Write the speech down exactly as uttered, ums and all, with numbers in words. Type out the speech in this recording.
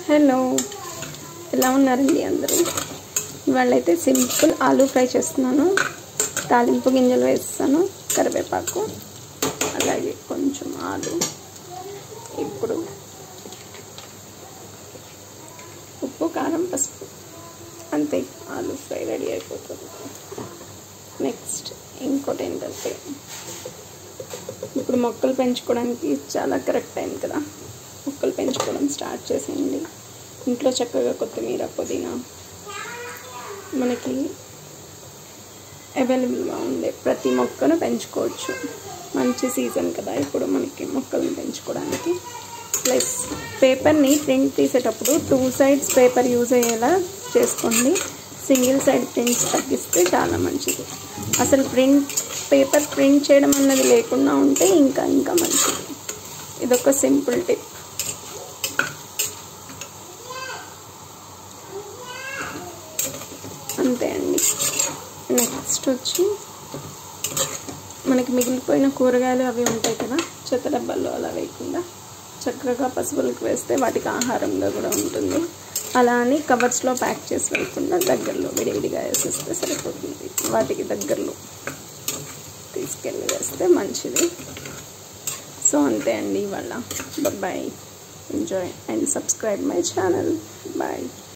Hello, ఎలా ఉన్నారండి అందరూ? ఇవాళైతే సింపుల్ ఆలూ ఫ్రై చేస్తున్నాను. తాలింపు గింజలు వేస్తాను, కరివేపాకు, అలాగే కొంచెం ఆలు. ఇప్పుడు ఉప్పు, కారం, పసుపు, అంతే. ఆలూ ఫ్రై రెడీ అయిపోతుంది. నెక్స్ట్ ఇంకోటి ఏంటంటే, ఇప్పుడు మొక్కలు పెంచుకోవడానికి చాలా కరెక్ట్ టైం కదా. మొక్కలు పెంచుకోవడం స్టార్ట్ చేసేయండి. ఇంట్లో చక్కగా కొత్తిమీర, పుదీనా మనకి అవైలబుల్గా ఉండే ప్రతి మొక్కను పెంచుకోవచ్చు. మంచి సీజన్ కదా ఇప్పుడు మనకి మొక్కలను పెంచుకోవడానికి. ప్లస్ పేపర్ని ప్రింట్ తీసేటప్పుడు టూ సైడ్స్ పేపర్ యూజ్ అయ్యేలా చేసుకోండి. సింగిల్ సైడ్ ప్రింట్స్ తగ్గిస్తే చాలా మంచిది. అసలు ప్రింట్ పేపర్ ప్రింట్ చేయడం అన్నది లేకుండా ఉంటే ఇంకా ఇంకా మంచిది. ఇదొక సింపుల్ టిప్. అంతే అండి. నెక్స్ట్ వచ్చి మనకి మిగిలిపోయిన కూరగాయలు అవి ఉంటాయి కదా, చెత్త డబ్బాల్లో అలా వేయకుండా చక్కగా పశువులకు వేస్తే వాటికి ఆహారంగా కూడా ఉంటుంది. అలా అని కవర్స్లో ప్యాక్ చేసి వేయకుండా దగ్గరలో విడివిడిగా వేసేస్తే సరిపోతుంది. వాటికి దగ్గరలో తీసుకెళ్ళి వేస్తే మంచిది. సో అంతే అండి ఇవాళ. Bye, enjoy and subscribe my channel. Bye.